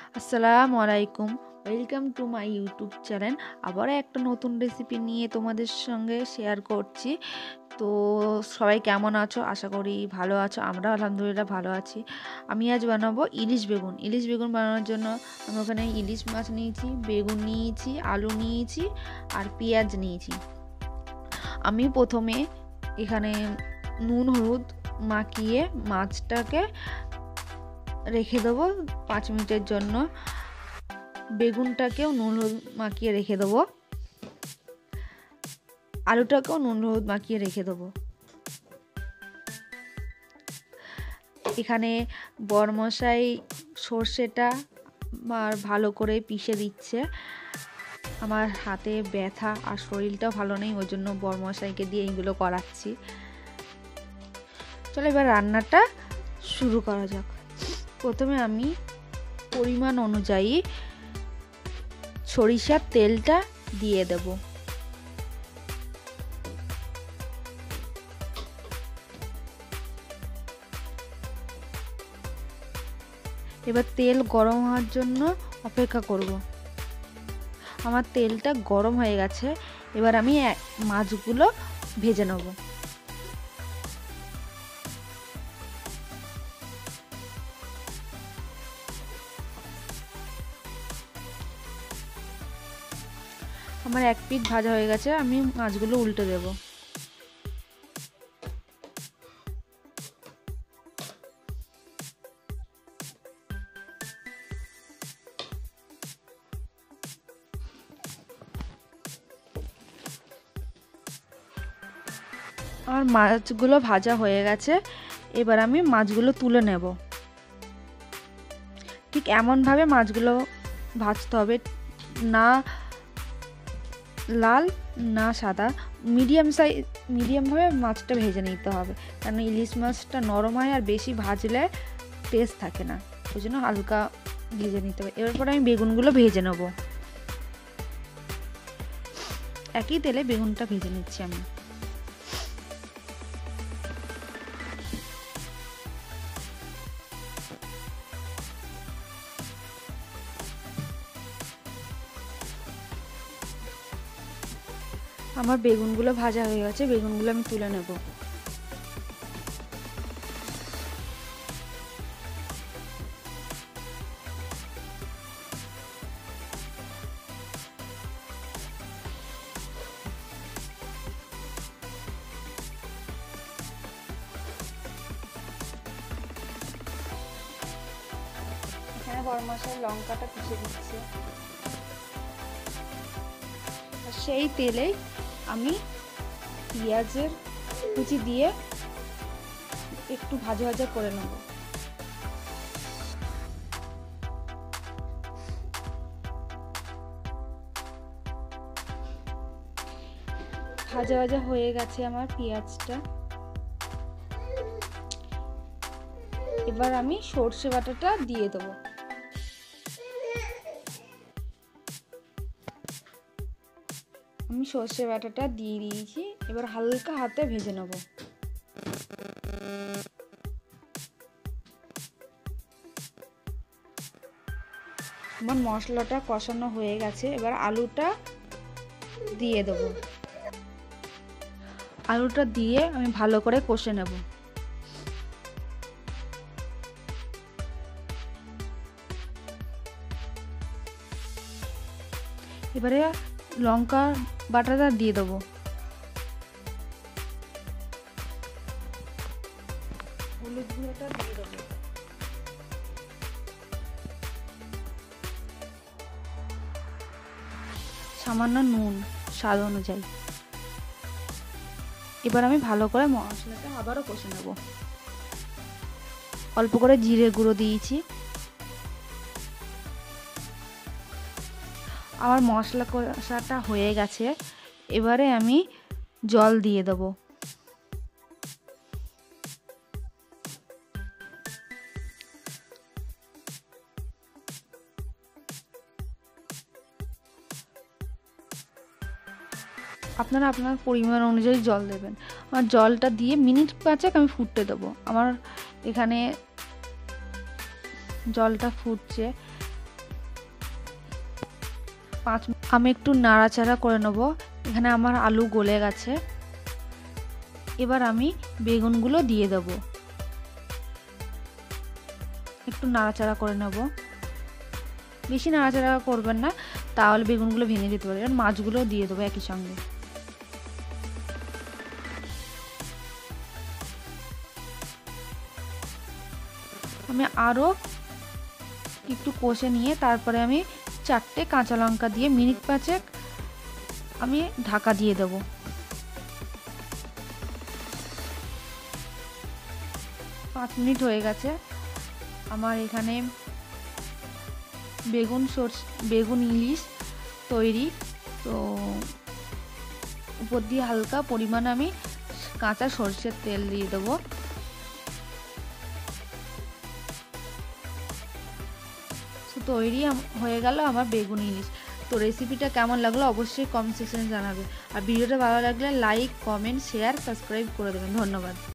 আসসালামু আলাইকুম, welcome to my YouTube channel. আবার একটা নতুন রেসিপি নিয়ে তোমাদের সঙ্গে শেয়ার করছি। তো সবাই কেমন আছো? আশা করি ভালো আছো। আমরা আলহামদুলিল্লাহ ভালো আছি। আমি আজ বানাবো ইলিশ বেগুন বানানোর জন্য আমি ওখানে ইলিশ মাছ নিয়েছি, বেগুন নিয়েছি, আলু নিয়েছি আর পেঁয়াজ নিয়েছি। আমি প্রথমে এখানে নুন হলুদ মাখিয়ে মাছটাকে রেখে দেবো 5 মিনিটের জন্য। বেগুনটাকেও নুন হলুদ মাখিয়ে রেখে দেবো, আলুটাকেও নুন হলুদ মাখিয়ে রেখে দেবো। এখানে বরমশাই সর্ষেটা ভালো করে পিষে দিচ্ছে। আমার হাতে ব্যথা আর শরীরটাও ভালো নেই, ওই জন্য বরমশাইকে দিয়ে এইগুলো করাচ্ছি। চলো এবার রান্নাটা শুরু করা যাক। প্রথমে আমি পরিমাণ অনুযায়ী সরিষার তেলটা দিয়ে দেব। এবার তেল গরম হওয়ার জন্য অপেক্ষা করব। আমার তেলটা গরম হয়ে গেছে, এবার আমি মাছগুলো ভেজে নেব। আমার এক পিঠ ভাজা হয়ে গেছে, আমি মাছগুলো উল্টে দেব। আমার মাছগুলো ভাজা হয়ে গেছে, এবার আমি মাছগুলো তুলে নেব। ঠিক এমনভাবে মাছগুলো ভাজতে হবে, না লাল না সাদা, মিডিয়ামভাবে মাছটা ভেজে নিতে হবে। কারণ ইলিশ মাছটা নরম হয় আর বেশি ভাজলে টেস্ট থাকে না, ওই জন্য হালকা ভেজে নিতে হবে। এরপর আমি বেগুনগুলো ভেজে নেব। একই তেলে বেগুনটা ভেজে নিচ্ছি আমি। আমার বেগুনগুলো ভাজা হয়ে গেছে, বেগুনগুলো আমি তুলে নেব। এখানে গরম মশলা লঙ্কাটা পিষে দিচ্ছি, আর সেই তেলেই আমি পেঁয়াজের কুচি দিয়ে একটু ভাজা ভাজা করে নেব। ভাজা ভাজা হয়ে গেছে আমার পেঁয়াজটা। এবার আমি সর্ষে বাটাটা দিয়ে দেবো। আমি সর্ষে বাটাটা দিয়ে দিয়েছি, এবার হালকা হাতে ভেজে নেব। আমার মশলাটা কষানো হয়ে গেছে, এবার আলুটা দিয়ে দেব। আলুটা দিয়ে আমি ভালো করে কষে নেব। এবারে লঙ্কা বাটাটা দিয়ে দেবো। হলুদ গুঁড়োটা দিয়ে দেবো। সামান্য নুন স্বাদ অনুযায়ী। এবার আমি ভালো করে মশলাটা আবারও কষে নেব। অল্প করে জিরে গুঁড়ো দিয়েছি। আমার মশলা কষাটা হয়ে গেছে, এবারে আমি জল দিয়ে দেব। আপনারা আপনার পরিমাণ অনুযায়ী জল দেবেন। আমার জলটা দিয়ে মিনিট 5 আমি ফুটতে দেবো। আমার এখানে জলটা ফুটছে, আমি একটু নাড়াচাড়া করে নেব। এখানে আমার আলু গলে গেছে। এবার আমি বেগুনগুলো দিয়ে দেব। একটু নাড়াচাড়া করে নেব। বেশি নাড়াচাড়া করবেন না, তাহলে বেগুনগুলো ভেঙে যেতে পারে। এবার মাছগুলো দিয়ে দেবো একই সঙ্গে। আমি আরও একটু কষে নিয়ে তারপরে আমি 4টে কাঁচা লঙ্কা দিয়ে মিনিট 5 আমি ঢাকা দিয়ে দেব। পাঁচ মিনিট হয়ে গেছে। আমার এখানে বেগুন ইলিশ তৈরি। তো উপর দিয়ে হালকা পরিমাণে আমি কাঁচা সরষের তেল দিয়ে দেবো। তৈরি হয়ে গেল আমার বেগুন ইলিশ। তো রেসিপিটা কেমন লাগলো অবশ্যই কমেন্ট সেকশনে জানাবে। আর ভিডিওটা ভালো লাগলে লাইক, কমেন্ট, শেয়ার, সাবস্ক্রাইব করে দেবেন। ধন্যবাদ।